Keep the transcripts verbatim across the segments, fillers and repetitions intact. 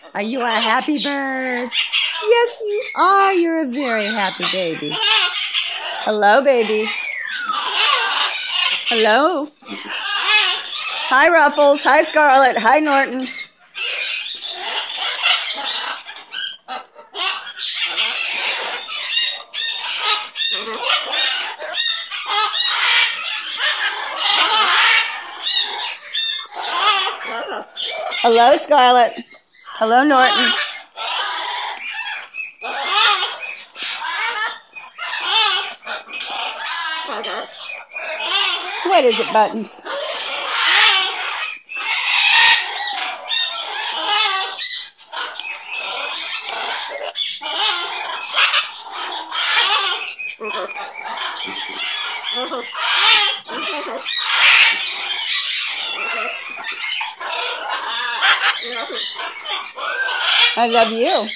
Are you a happy bird? Yes, you are. You're a very happy baby. Hello, baby. Hello. Hi, Ruffles. Hi, Scarlet. Hi, Norton. Hello, Scarlet. Hello, Norton. What is it, Buttons? I love you.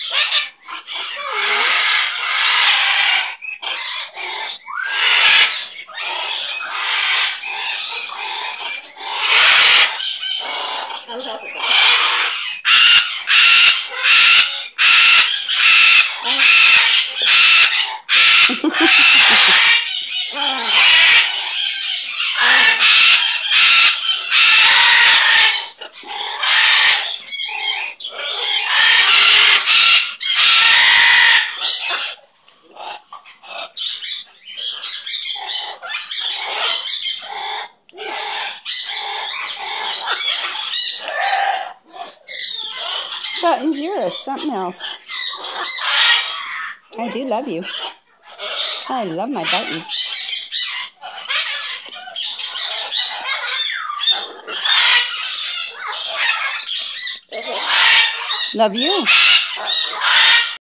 Buttons, you're a something else. I do love you. I love my Buttons. Love you.